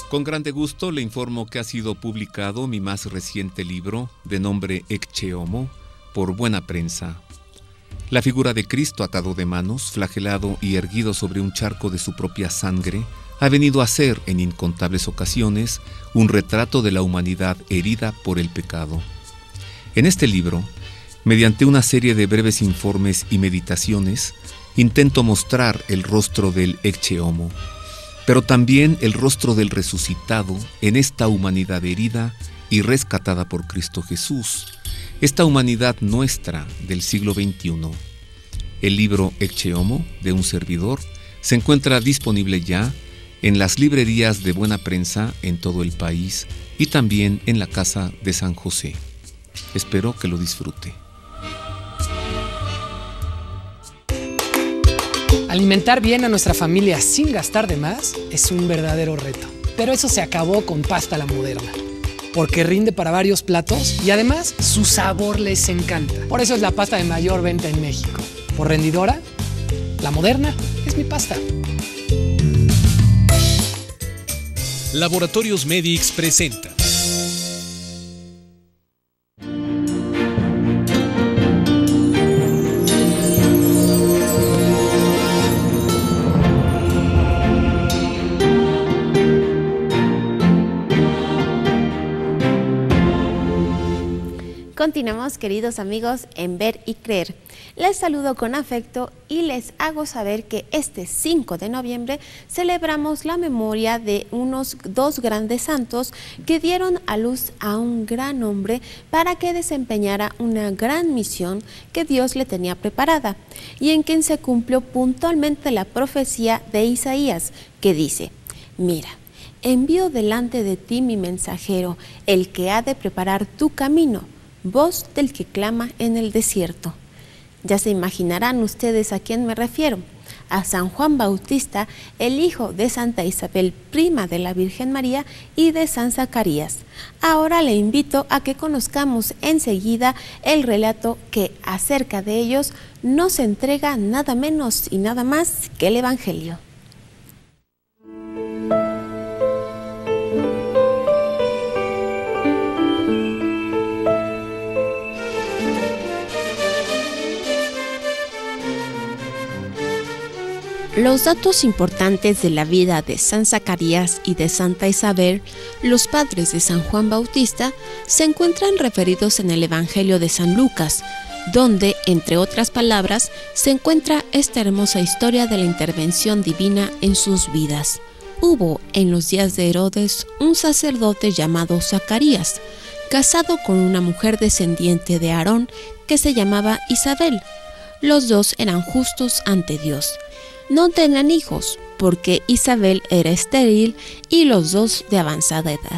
Con grande gusto le informo que ha sido publicado mi más reciente libro, de nombre Ecce Homo, por Buena Prensa. La figura de Cristo atado de manos, flagelado y erguido sobre un charco de su propia sangre, ha venido a ser, en incontables ocasiones, un retrato de la humanidad herida por el pecado. En este libro, mediante una serie de breves informes y meditaciones, intento mostrar el rostro del Ecce Homo, pero también el rostro del resucitado en esta humanidad herida y rescatada por Cristo Jesús, esta humanidad nuestra del siglo XXI. El libro Ecce Homo, de un servidor, se encuentra disponible ya en las librerías de Buena Prensa en todo el país y también en la Casa de San José. Espero que lo disfrute. Alimentar bien a nuestra familia sin gastar de más es un verdadero reto. Pero eso se acabó con Pasta La Moderna, porque rinde para varios platos y además su sabor les encanta. Por eso es la pasta de mayor venta en México. Por rendidora, La Moderna es mi pasta. Laboratorios Medix presenta Continuamos, queridos amigos, en Ver y Creer. Les saludo con afecto y les hago saber que este 5 de noviembre celebramos la memoria de unos dos grandes santos que dieron a luz a un gran hombre para que desempeñara una gran misión que Dios le tenía preparada y en quien se cumplió puntualmente la profecía de Isaías, que dice: mira, envío delante de ti mi mensajero, el que ha de preparar tu camino, voz del que clama en el desierto. Ya se imaginarán ustedes a quién me refiero: a San Juan Bautista, el hijo de Santa Isabel, prima de la Virgen María, y de San Zacarías. Ahora le invito a que conozcamos enseguida el relato que acerca de ellos nos entrega nada menos y nada más que el Evangelio. Los datos importantes de la vida de San Zacarías y de Santa Isabel, los padres de San Juan Bautista, se encuentran referidos en el Evangelio de San Lucas, donde, entre otras palabras, se encuentra esta hermosa historia de la intervención divina en sus vidas. Hubo, en los días de Herodes, un sacerdote llamado Zacarías, casado con una mujer descendiente de Aarón que se llamaba Isabel. Los dos eran justos ante Dios. No tenían hijos, porque Isabel era estéril y los dos de avanzada edad.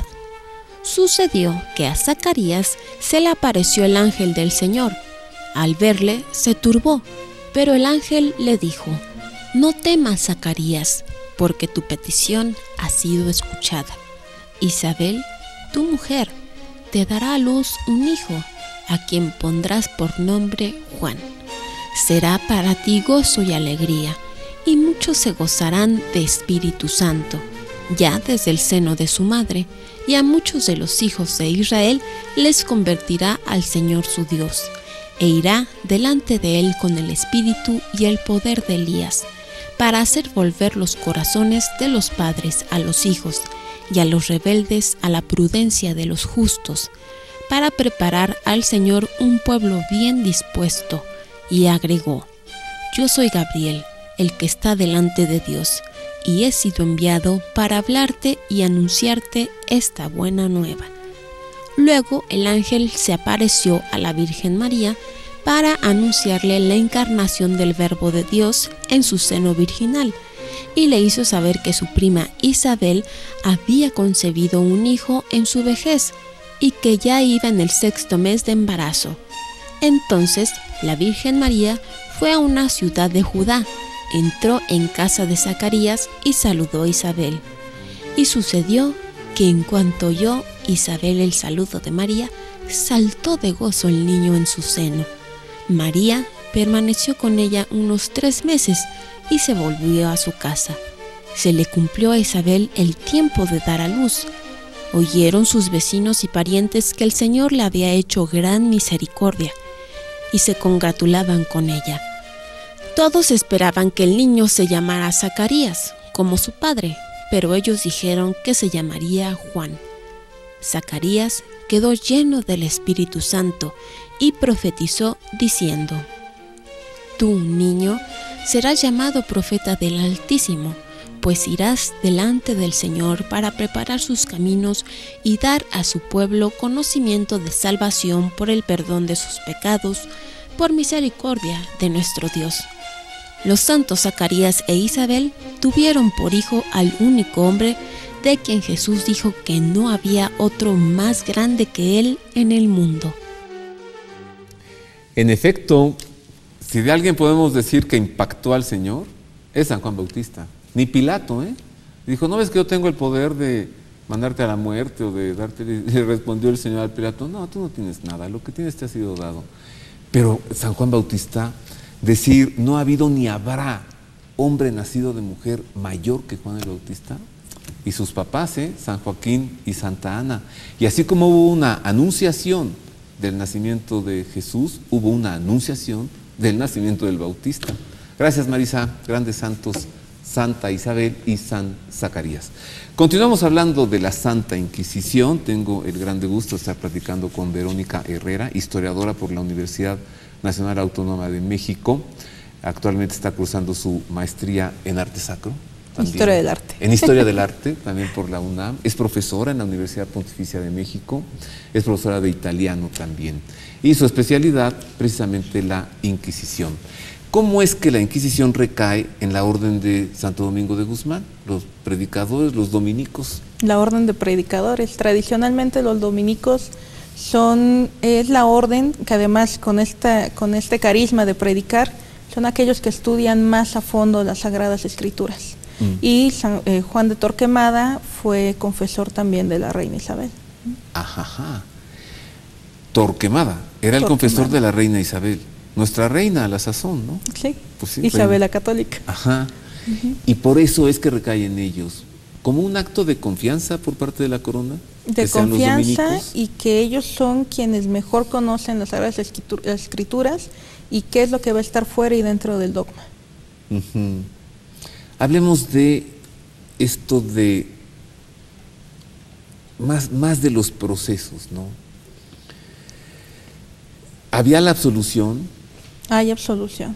Sucedió que a Zacarías se le apareció el ángel del Señor. Al verle, se turbó, pero el ángel le dijo: no temas, Zacarías, porque tu petición ha sido escuchada. Isabel, tu mujer, te dará a luz un hijo, a quien pondrás por nombre Juan. Será para ti gozo y alegría, y muchos se gozarán de Espíritu Santo, ya desde el seno de su madre, y a muchos de los hijos de Israel les convertirá al Señor su Dios, e irá delante de él con el espíritu y el poder de Elías, para hacer volver los corazones de los padres a los hijos, y a los rebeldes a la prudencia de los justos, para preparar al Señor un pueblo bien dispuesto. Y agregó: yo soy Gabriel, el que está delante de Dios, y he sido enviado para hablarte y anunciarte esta buena nueva. Luego el ángel se apareció a la Virgen María para anunciarle la encarnación del Verbo de Dios en su seno virginal, y le hizo saber que su prima Isabel había concebido un hijo en su vejez, y que ya iba en el 6º mes de embarazo. Entonces la Virgen María fue a una ciudad de Judá, entró en casa de Zacarías y saludó a Isabel. Y sucedió que en cuanto oyó Isabel el saludo de María, saltó de gozo el niño en su seno. María permaneció con ella unos 3 meses y se volvió a su casa. se le cumplió a Isabel el tiempo de dar a luz. Oyeron sus vecinos y parientes que el Señor le había hecho gran misericordia y se congratulaban con ella. Todos esperaban que el niño se llamara Zacarías, como su padre, pero ellos dijeron que se llamaría Juan. Zacarías quedó lleno del Espíritu Santo y profetizó diciendo: Tú, niño, serás llamado profeta del Altísimo, pues irás delante del Señor para preparar sus caminos y dar a su pueblo conocimiento de salvación por el perdón de sus pecados, por misericordia de nuestro Dios. Los santos Zacarías e Isabel tuvieron por hijo al único hombre de quien Jesús dijo que no había otro más grande que él en el mundo. En efecto, si de alguien podemos decir que impactó al Señor, es San Juan Bautista. Ni Pilato, dijo: ¿no ves que yo tengo el poder de mandarte a la muerte o de darte? Le respondió el Señor al Pilato: no, tú no tienes nada, lo que tienes te ha sido dado. Pero San Juan Bautista, decir: no ha habido ni habrá hombre nacido de mujer mayor que Juan el Bautista, y sus papás, San Joaquín y Santa Ana. Y así como hubo una anunciación del nacimiento de Jesús, hubo una anunciación del nacimiento del Bautista. Gracias, Marisa. Grandes santos, Santa Isabel y San Zacarías. Continuamos hablando de la Santa Inquisición. Tengo el grande gusto de estar platicando con Verónica Herrera, historiadora por la Universidad Nacional Autónoma de México. Actualmente está cursando su maestría en arte sacro. También, Historia del arte. En Historia del Arte, también por la UNAM. Es profesora en la Universidad Pontificia de México. Es profesora de italiano también. Y su especialidad, precisamente, la Inquisición. ¿Cómo es que la Inquisición recae en la orden de Santo Domingo de Guzmán? Los predicadores, los dominicos. La orden de predicadores. Tradicionalmente los dominicos es la orden que, además, con este carisma de predicar, son aquellos que estudian más a fondo las Sagradas Escrituras. Y Juan de Torquemada fue confesor también de la reina Isabel. Ajá. Torquemada era el confesor de la reina Isabel, nuestra reina a la sazón, ¿no? Sí, pues sí, Isabel la Católica. Ajá. Y por eso es que recae en ellos, como un acto de confianza por parte de la corona. De confianza, y que ellos son quienes mejor conocen las Sagradas Escrituras y qué es lo que va a estar fuera y dentro del dogma. Hablemos de esto de más de los procesos, ¿no? ¿Había la absolución? Hay absolución.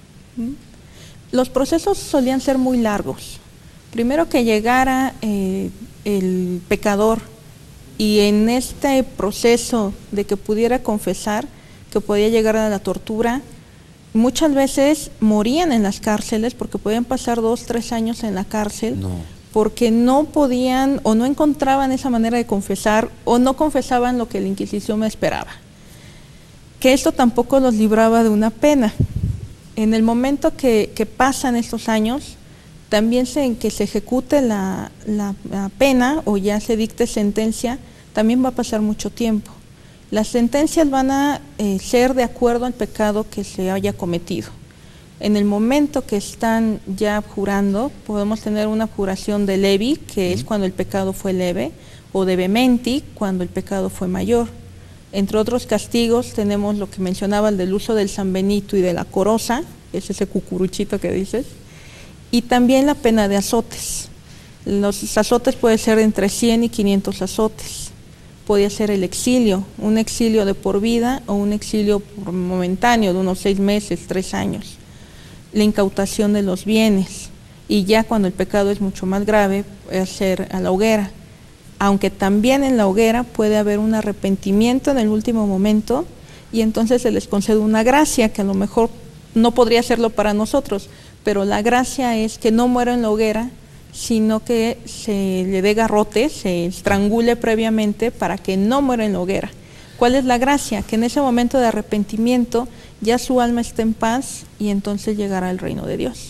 Los procesos solían ser muy largos. Primero que llegara el pecador, y en este proceso de que pudiera confesar, que podía llegar a la tortura, muchas veces morían en las cárceles porque podían pasar 2, 3 años en la cárcel, porque no podían o no encontraban esa manera de confesar o no confesaban lo que la Inquisición esperaba. Que esto tampoco los libraba de una pena. En el momento que pasan estos años, también que se ejecute la pena o ya se dicte sentencia, también va a pasar mucho tiempo. Las sentencias van a ser de acuerdo al pecado que se haya cometido. En el momento que están ya jurando, podemos tener una juración de levi, que es cuando el pecado fue leve, o de vehementi, cuando el pecado fue mayor. Entre otros castigos tenemos lo que mencionaba, el del uso del San Benito y de la coroza, es ese cucuruchito que dices, y también la pena de azotes. Los azotes pueden ser entre 100 y 500 azotes. Podía ser el exilio, un exilio de por vida o un exilio momentáneo de unos 6 meses, 3 años. La incautación de los bienes, y ya cuando el pecado es mucho más grave, puede ser a la hoguera. Aunque también en la hoguera puede haber un arrepentimiento en el último momento, y entonces se les concede una gracia que a lo mejor no podría serlo para nosotros, pero la gracia es que no muera en la hoguera, sino que se le dé garrote, se estrangule previamente para que no muera en la hoguera. ¿Cuál es la gracia? Que en ese momento de arrepentimiento ya su alma está en paz y entonces llegará al reino de Dios.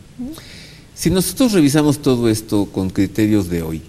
Si nosotros revisamos todo esto con criterios de hoy,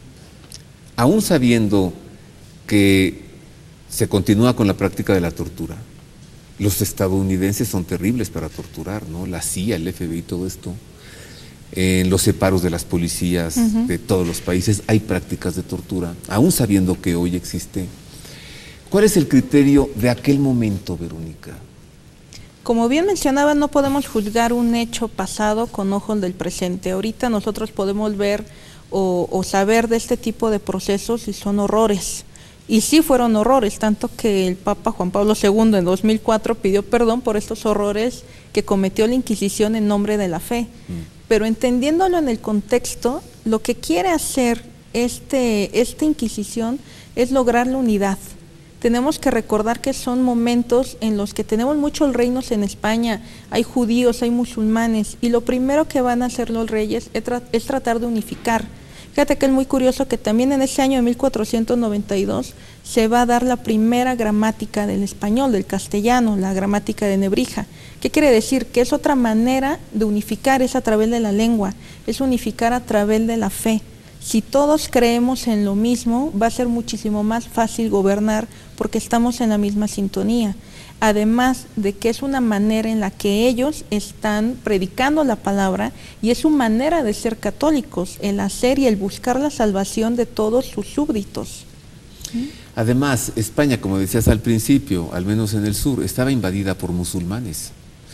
aún sabiendo que se continúa con la práctica de la tortura, los estadounidenses son terribles para torturar, ¿no? La CIA, el FBI, todo esto. en los separos de las policías de todos los países hay prácticas de tortura, aún sabiendo que hoy existe. ¿Cuál es el criterio de aquel momento, Verónica? Como bien mencionaba, no podemos juzgar un hecho pasado con ojos del presente. Ahorita nosotros podemos ver o saber de este tipo de procesos si son horrores. Y sí fueron horrores, tanto que el Papa Juan Pablo II en 2004 pidió perdón por estos horrores que cometió la Inquisición en nombre de la fe. Pero entendiéndolo en el contexto, lo que quiere hacer esta Inquisición es lograr la unidad. Tenemos que recordar que son momentos en los que tenemos muchos reinos en España, hay judíos, hay musulmanes, y lo primero que van a hacer los reyes es tratar de unificar. Fíjate que es muy curioso que también en ese año de 1492 se va a dar la primera gramática del español, del castellano, la gramática de Nebrija. ¿Qué quiere decir? Que es otra manera de unificar, es a través de la lengua, es unificar a través de la fe. Si todos creemos en lo mismo, va a ser muchísimo más fácil gobernar porque estamos en la misma sintonía. Además de que es una manera en la que ellos están predicando la palabra y es su manera de ser católicos, el hacer y el buscar la salvación de todos sus súbditos. Además, España, como decías al principio, al menos en el sur, estaba invadida por musulmanes.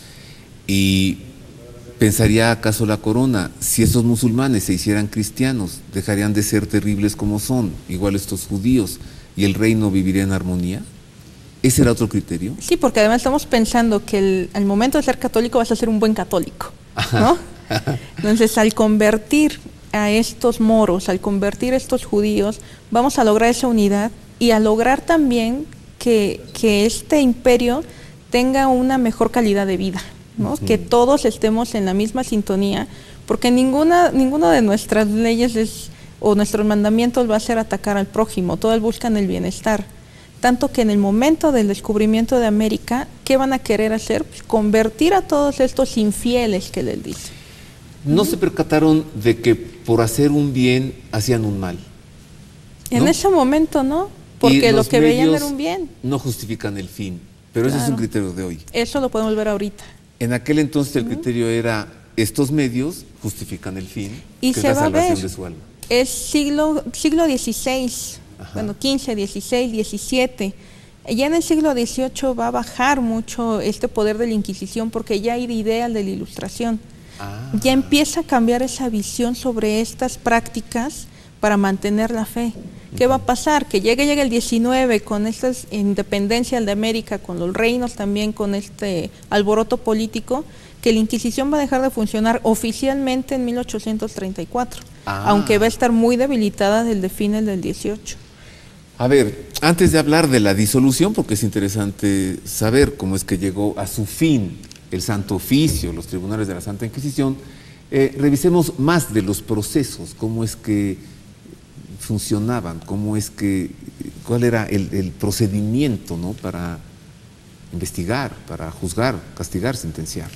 Y ¿pensaría acaso la corona, si esos musulmanes se hicieran cristianos, dejarían de ser terribles como son, igual estos judíos, y el reino viviría en armonía? ¿Ese era otro criterio? Sí, porque además estamos pensando que al momento de ser católico vas a ser un buen católico, ¿no? Entonces, al convertir a estos moros, al convertir a estos judíos, vamos a lograr esa unidad y a lograr también que este imperio tenga una mejor calidad de vida, ¿no? Que todos estemos en la misma sintonía, porque ninguno de nuestras leyes o nuestros mandamientos va a ser atacar al prójimo, todos buscan el bienestar. Tanto que en el momento del descubrimiento de América, ¿qué van a querer hacer? Pues convertir a todos estos infieles que les dicen. ¿No se percataron de que por hacer un bien hacían un mal? En ese momento no, porque lo que veían era un bien. No justifican el fin, pero ese es un criterio de hoy. Eso lo podemos ver ahorita. En aquel entonces el criterio era, estos medios justifican el fin, y que se es la va a ver, salvación de su alma. es siglo XVI, bueno, XV, XVI, XVII. Ya en el siglo XVIII va a bajar mucho este poder de la Inquisición porque ya hay ideas de la Ilustración. Ya empieza a cambiar esa visión sobre estas prácticas para mantener la fe. ¿Qué va a pasar? Que llegue el 19 con estas independencias de América, con los reinos también, con este alboroto político, que la Inquisición va a dejar de funcionar oficialmente en 1834, aunque va a estar muy debilitada desde fines del 18. A ver, antes de hablar de la disolución, porque es interesante saber cómo es que llegó a su fin el Santo Oficio, los tribunales de la Santa Inquisición, revisemos más de los procesos, cómo es que funcionaban, cuál era el procedimiento, ¿no?, para investigar, para juzgar, castigar, sentenciar.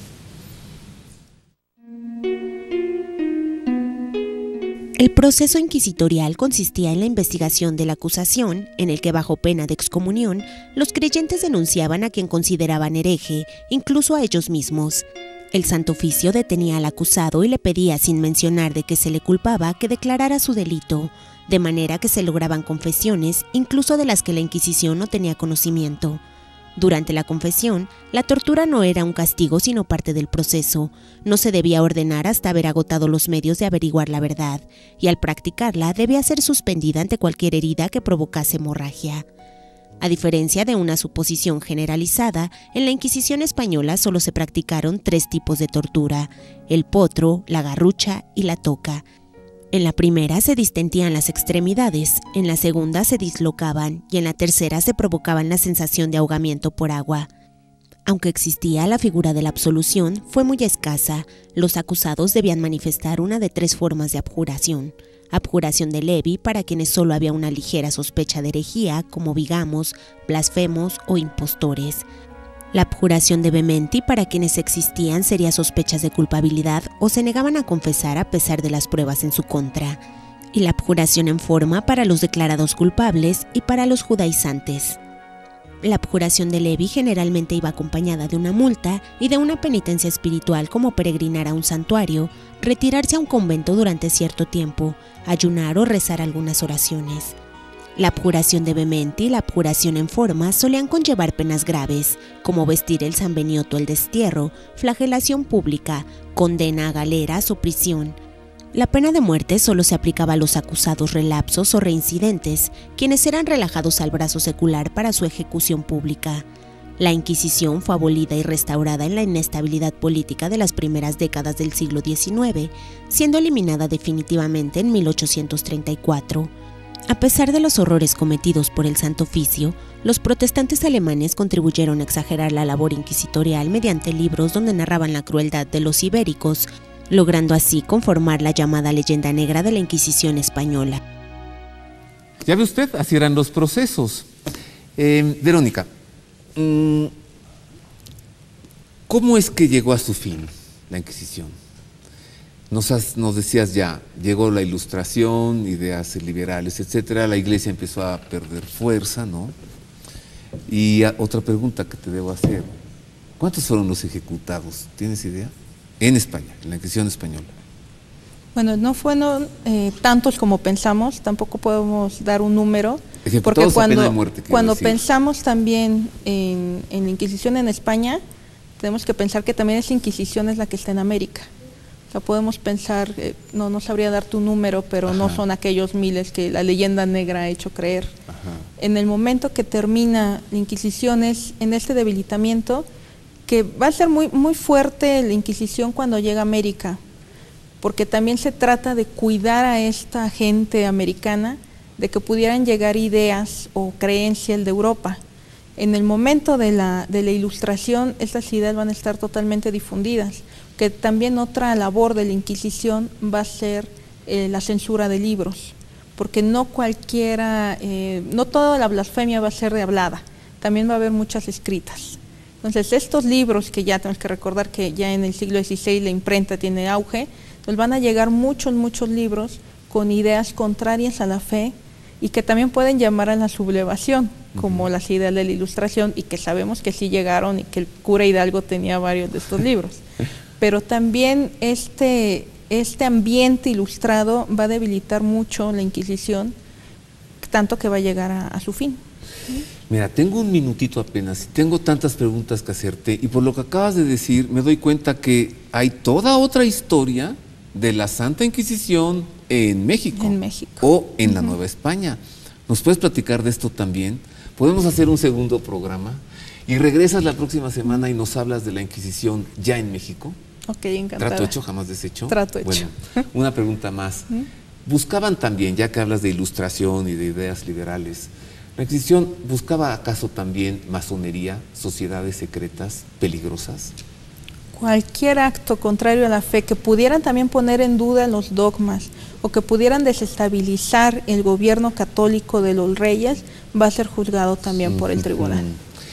El proceso inquisitorial consistía en la investigación de la acusación, en el que bajo pena de excomunión, los creyentes denunciaban a quien consideraban hereje, incluso a ellos mismos. El Santo Oficio detenía al acusado y le pedía, sin mencionar de qué se le culpaba, que declarara su delito, de manera que se lograban confesiones, incluso de las que la Inquisición no tenía conocimiento. Durante la confesión, la tortura no era un castigo sino parte del proceso. No se debía ordenar hasta haber agotado los medios de averiguar la verdad, y al practicarla debía ser suspendida ante cualquier herida que provocase hemorragia. A diferencia de una suposición generalizada, en la Inquisición española solo se practicaron 3 tipos de tortura: el potro, la garrucha y la toca. En la primera se distendían las extremidades, en la segunda se dislocaban y en la tercera se provocaban la sensación de ahogamiento por agua. Aunque existía la figura de la absolución, fue muy escasa. Los acusados debían manifestar una de 3 formas de abjuración: abjuración de levi para quienes solo había una ligera sospecha de herejía, como bigamos, blasfemos o impostores; la abjuración de vehementi para quienes existían serias sospechas de culpabilidad o se negaban a confesar a pesar de las pruebas en su contra; y la abjuración en forma para los declarados culpables y para los judaizantes. La abjuración de Levi generalmente iba acompañada de una multa y de una penitencia espiritual como peregrinar a un santuario, retirarse a un convento durante cierto tiempo, ayunar o rezar algunas oraciones. La abjuración de vehemente y la abjuración en forma solían conllevar penas graves, como vestir el San Benioto el destierro, flagelación pública, condena a galeras o prisión. La pena de muerte solo se aplicaba a los acusados relapsos o reincidentes, quienes eran relajados al brazo secular para su ejecución pública. La Inquisición fue abolida y restaurada en la inestabilidad política de las primeras décadas del siglo XIX, siendo eliminada definitivamente en 1834. A pesar de los horrores cometidos por el Santo Oficio, los protestantes alemanes contribuyeron a exagerar la labor inquisitorial mediante libros donde narraban la crueldad de los ibéricos, logrando así conformar la llamada leyenda negra de la Inquisición española. Ya ve usted, así eran los procesos. Verónica, ¿cómo es que llegó a su fin la Inquisición? Nos decías ya, llegó la Ilustración, ideas liberales, etcétera, la Iglesia empezó a perder fuerza, ¿no? Y otra pregunta que te debo hacer, ¿cuántos fueron los ejecutados? ¿Tienes idea? En España, en la Inquisición española. Bueno, no fueron tantos como pensamos, tampoco podemos dar un número, porque cuando pensamos también en la Inquisición en España, tenemos que pensar que también esa Inquisición es la que está en América. O sea, podemos pensar, no sabría dar tu número, pero Ajá. no son aquellos miles que la leyenda negra ha hecho creer. Ajá. En el momento que termina la Inquisición es en este debilitamiento, que va a ser muy fuerte la Inquisición cuando llega a América, porque también se trata de cuidar a esta gente americana de que pudieran llegar ideas o creencias de Europa. En el momento de la Ilustración, estas ideas van a estar totalmente difundidas, que también otra labor de la Inquisición va a ser la censura de libros, porque no cualquiera, no toda la blasfemia va a ser hablada, también va a haber muchas escritas. Entonces, estos libros, que ya tenemos que recordar que ya en el siglo XVI la imprenta tiene auge, pues van a llegar muchos libros con ideas contrarias a la fe y que también pueden llamar a la sublevación, como las ideas de la Ilustración, y que sabemos que sí llegaron y que el cura Hidalgo tenía varios de estos libros. Pero también este ambiente ilustrado va a debilitar mucho la Inquisición, tanto que va a llegar a su fin. Mira, tengo un minutito apenas y tengo tantas preguntas que hacerte, y por lo que acabas de decir me doy cuenta que hay toda otra historia de la Santa Inquisición en México, o en la Nueva España. ¿Nos puedes platicar de esto también? ¿Podemos hacer un segundo programa? Y regresas la próxima semana y nos hablas de la Inquisición ya en México. Ok, encantada. ¿Trato hecho, jamás deshecho? Trato hecho. Bueno, una pregunta más. Buscaban también, ya que hablas de Ilustración y de ideas liberales, ¿la Inquisición buscaba acaso también masonería, sociedades secretas, peligrosas? Cualquier acto contrario a la fe que pudieran también poner en duda los dogmas o que pudieran desestabilizar el gobierno católico de los reyes va a ser juzgado también por el tribunal.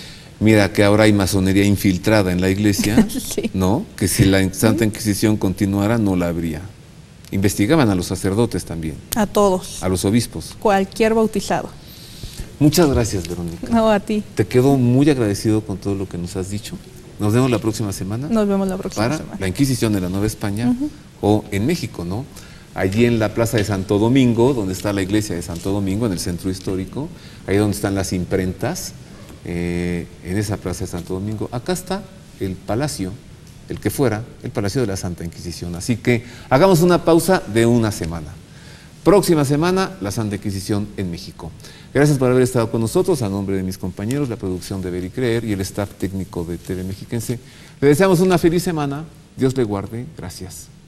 Mira que ahora hay masonería infiltrada en la Iglesia, sí. ¿No? Que si la Santa Inquisición continuara no la habría. Investigaban a los sacerdotes también. A todos. A los obispos. Cualquier bautizado. Muchas gracias, Verónica. No, a ti. Te quedo muy agradecido con todo lo que nos has dicho. Nos vemos la próxima semana. Nos vemos la próxima semana. Para la Inquisición de la Nueva España, o en México, ¿no? Allí en la Plaza de Santo Domingo, donde está la iglesia de Santo Domingo, en el centro histórico, ahí donde están las imprentas, en esa Plaza de Santo Domingo. Acá está el palacio, el que fuera, el Palacio de la Santa Inquisición. Así que hagamos una pausa de una semana. Próxima semana, la Santa Inquisición en México. Gracias por haber estado con nosotros. A nombre de mis compañeros, la producción de Ver y Creer y el staff técnico de TV Mexiquense, le deseamos una feliz semana. Dios le guarde. Gracias.